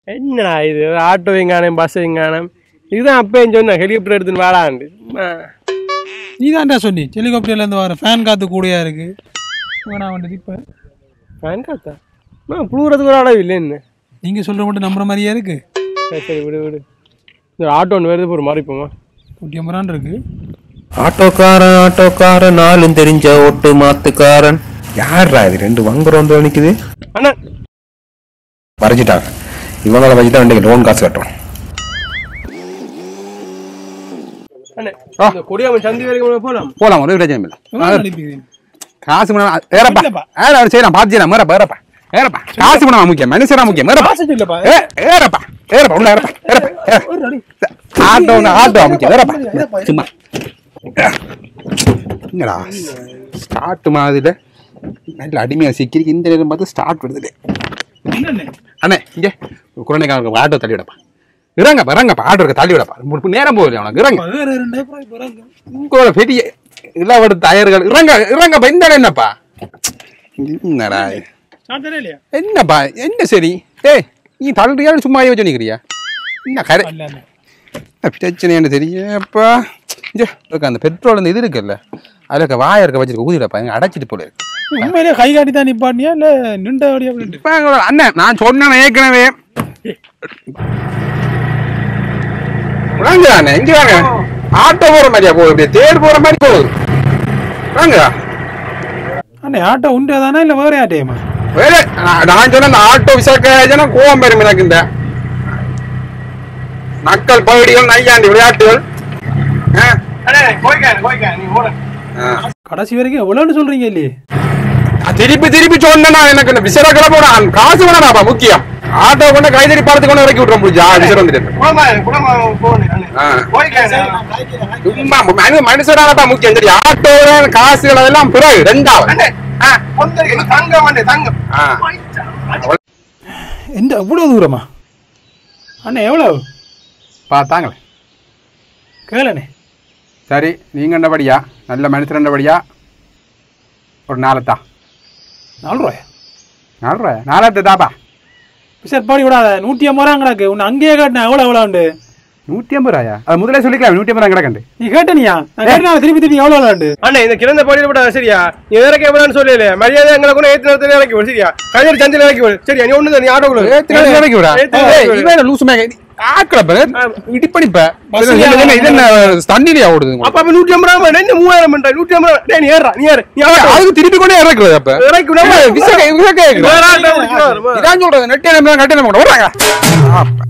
என்னடா இது ஆட்டோவையும் காணும் பஸ்ஸையும் காணும். இதுதான் அப்பயும் சொன்னேன் ஹெலிகாப்டர் எடுத்துன்னு வாடாண்டு. நீ தான்டா சொன்னி ஹெலிகாப்டர்லேருந்து வர ஃபேன் காற்று கூடயா இருக்கு. வேணாம் வந்துட்டு இப்போ ஃபேன் காத்தா புழுகிறதுக்கு ஒரு அளவு இல்லை என்ன நீங்கள் சொல்கிற மட்டும் நம்புற மாதிரியா இருக்கு. சரி சரி விடு விடு. இந்த ஆட்டோ ஒன்று வருது ஒரு மாதிரி போமா 150 இருக்கு. ஆட்டோக்காரன் நாளும் தெரிஞ்ச ஓட்டு மாத்துக்காரன். யாரா இது 2 வங்குற வந்து நிக்குது. அண்ணா வரைஞ்சிட்டாங்க. இவங்களை வச்சுதான் இன்னைக்கு லோன் காசு கட்டணும். கொடியாமன் சந்தி வரைக்கும் போலாம் போலாம் ஒரு பிரச்சனை இல்லை. காசு ஏறப்பா செய்யலாம் பாத்துச்சா மேறப்பா ஏறப்பா ஏறப்பா காசு பண்ண முக்கியம் மனுஷனா முக்கியம் ஏறப்பா ஏறப்பா ஏறப்பா உள்ள ஏறப்பா ஆட்டோ ஆட்டோ முக்கியம் ஏறப்பா சும்மா என்னடா ஸ்டார்ட் மாதிரில நல்ல அடிமையா சிக்கிருக்கு. இந்த நேரம் பார்த்து ஸ்டார்ட் வருது. அண்ணே இங்கே குழந்தைக்காரங்க ஆட்டோ தள்ளி விடப்பா. இறங்கப்பா இறங்கப்பா ஆட்டோ இருக்க தள்ளி விடப்பா. நேரம் போகுது அவனுக்கு இறங்க. உங்களோட பெரிய இல்லாவோட தயார்கள் இறங்க இறங்கப்பா. இந்த என்னப்பா என்னடா என்னப்பா என்ன சரி ஏய் நீ தள்ளுறியா சும்மாவே வச்சு நிற்கிறியா என்ன கரை பிரச்சனை என்ன தெரியப்பா. அந்த பெட்ரோல் அந்த இது இருக்குல்ல அதுல வாய இருக்க வச்சிருக்க ஊதிடப்பா எங்க அடைச்சிட்டு போல இருக்கு. உண்மையிலே கை காட்டி தான் நிப்பாட்டியா இல்ல நின்றபடியா? அண்ணன் நான் சொன்னேன் ஏற்கனவே வாங்க இங்க வாங்க. ஆட்டோ போற மாதிரியா போகுது தேர் போற மாதிரி போகுது. வாங்க அண்ணே ஆட்டோ உண்டு தானே இல்ல வேற ஆட்டோமா? வேற நான் சொன்ன ஆட்டோ விசாரிக்க கோவம் பெரும் எனக்கு இந்த மக்கள் பகுதிகள் நையாண்டி விளையாட்டுகள் கடைசி வரைக்கும் எவ்வளவுன்னு சொல்றீங்க இல்லையே? திருப்பி திருப்பி சொன்னா எனக்கு இந்த விசர கிளம்ப காசு வேணாப்பா முக்கியம். ஆட்டோ கொண்டு கைதறி படத்து கொண்டு இறக்கி விட்டுற முடிஞ்சா விசர் வந்துட்டு மனுஷனானப்பா முக்கியம். சரி ஆட்டோ காசுகள் அதெல்லாம் பிறகு 2வது எந்த எவ்வளவு தூரமா அண்ணே எவ்வளவு பார்த்தாங்களே கேளண்ணே. சரி நீங்க என்னபடியா நல்ல மனுஷன் என்னபடியா ஒரு 4 4 ரூபாயா? 4 ரூபாயா 4 தாப்பா. சார் பாடி விடாத 150 ரூபா கிடக்கு. உன்னை அங்கேயே கேட்டேன் எவ்வளோ எவ்வளோண்டு. 150 ரூபாயா? அது முதலே சொல்லிக்கலாம் 150 ரூபா கிடக்கண்டு. நீ கேட்டனியா? திருப்பி திருப்பி எவ்வளோ விளாண்டு அண்ணா இந்த கிடந்த பாடியில் விட சரியா நீ இறக்க எவ்வளோன்னு சொல்லல மரியாதை எங்களை கூட ஏற்று நேரத்தில் இறக்கி விடு சரியா கைதறி சந்தையில் இறக்கி விடு சரியா நீ ஒன்று நீ ஆட்டோ இறக்கி விடா லூசுமே ஆக்கலப்ப இடிப்படிப்ப இது என்ன தண்ணிலையா ஓடுது. அப்ப 150 ரூபா 3000 பண்ற 150 ரூபா நீ ஏறா நீ ஏறு நீ அதுக்கு திருப்பி கொண்டே இறக்குறது. அப்ப இறக்கி விட இதான் சொல்றது நெட் கட்டணம் போடுறாங்க.